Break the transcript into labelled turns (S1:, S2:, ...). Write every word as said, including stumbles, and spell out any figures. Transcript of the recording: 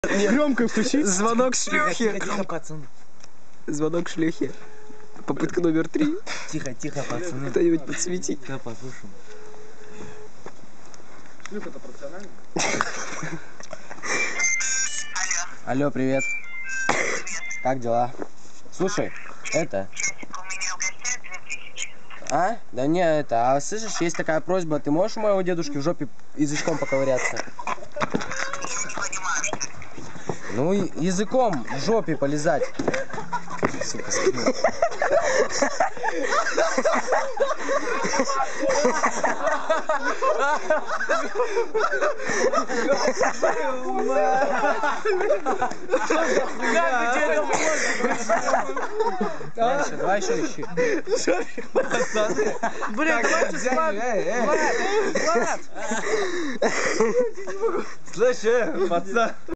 S1: Громко включи.
S2: Звонок шлюхи.
S3: Тихо, пацаны.
S2: Звонок шлюхи. Попытка номер три.
S3: Тихо, тихо, пацаны.
S2: Кто-нибудь подсвети.
S3: Да, послушаем.
S1: Шлюха-то профессиональный.
S3: Алло, привет. Как дела? Слушай, это... А? Да не, это, а слышишь, есть такая просьба, ты можешь у моего дедушки в жопе язычком поковыряться? Ну, языком в жопе полизать. Сука, скинул. Дальше, давай еще ищи.
S2: Блин, давайте спать.
S3: Влад, Влад.
S1: Слышь, пацан.